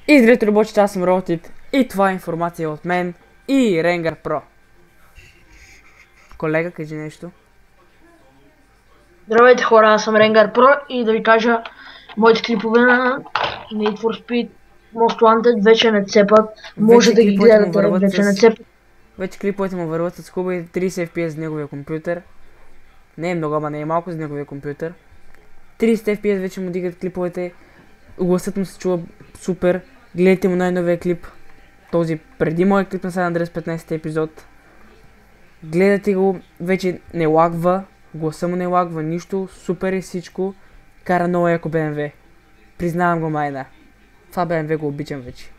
И здравейте, работите, аз съм Ротит и това е информация от мен и Rengar Pro. Колега, кажи нещо. Здравейте хора, аз съм Rengar Pro и да ви кажа, моите клипове на Need for Speed Most Wanted вече не цепат. Може да ги гледате, вече не цепат. Вече клиповете му върват с хубави 30 FPS за неговия компютър. Не е много, ама не е малко за неговия компютър. 30 FPS вече му дигат клиповете. Гласът му се чува супер. Гледайте му най-новия клип. Този преди моят клип на San Andreas 15 епизод. Гледате го, вече не лагва. Гласа му не лагва, нищо. Супер е всичко. Кара много яко BMW. Признавам го, майна. Това BMW го обичам вече.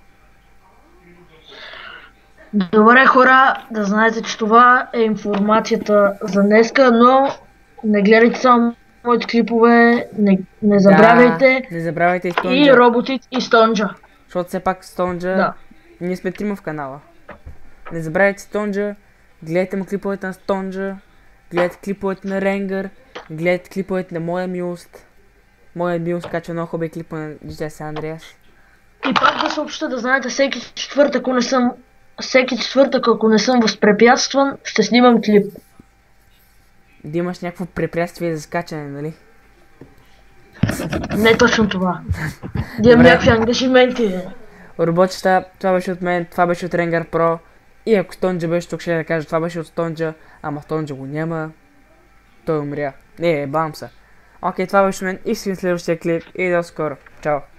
Добре хора, да знаете, че това е информацията за днеска, но не гледайте само моите клипове, не забравяйте, не забравяйте и Стонджа. И Роботит и Стонджа. Защото все пак Стонджа, да. Ние сме трима в канала. Не забравяйте Стонджа, гледайте му клиповете на Стонджа, гледайте клиповете на Rengar, гледайте клиповете на моя милост. Моя милост качва много хубави клипа на GTA San Andreas. И пак да съобща, да знаете, всеки четвъртък, ако не съм възпрепятстван, ще снимам клип. Да имаш някакво препятствие за скачане, нали? Не точно това. Да имам някакви ангажименти. Работеща, това беше от мен, това беше от Rengar Pro. И ако Стонджа беше тук, ще да кажа, това беше от Стонджа, ама Стонджа го няма. Той умря. Не, бам са. Окей, това беше от мен и си в следващия клип и до скоро. Чао.